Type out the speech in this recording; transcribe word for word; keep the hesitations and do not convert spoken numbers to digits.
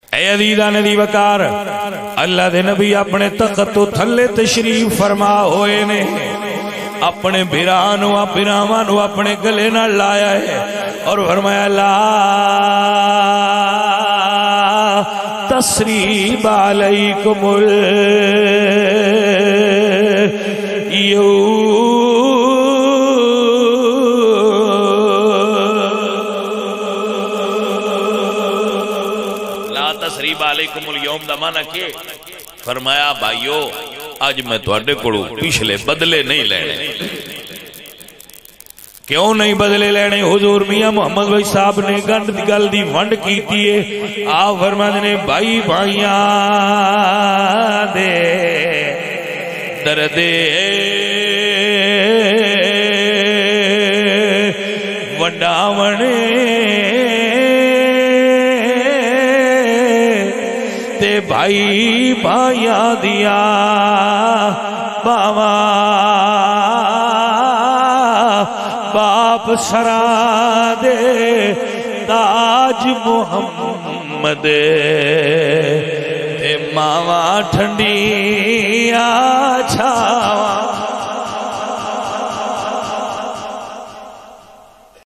اے عزیزان دی وقار اللہ دے نبی اپنے تخت تو تھلے تشریف فرما ہوئے نے اپنے بھرانو بھراوانو اپنے گلے نہ لایا ہے اور فرمایا لا تسریب علیکم اليوم تسریب علیکم اليوم دا معنی کہ فرمایا بھائیو آج میں تواڈے کولوں پچھلے بدلے نہیں لینے کیوں نہیں بدلے لینے حضور میاں محمد بھائی صاحب نے گند دی گل دی ونڈ کیتی ہے آپ فرماتے نے بھائی بھائیاں دے دردے وڈاونے تے بھائی بھائیاں دیا باوا باپ سرا دے تاج محمد تے ماوا ٹھنڈیاں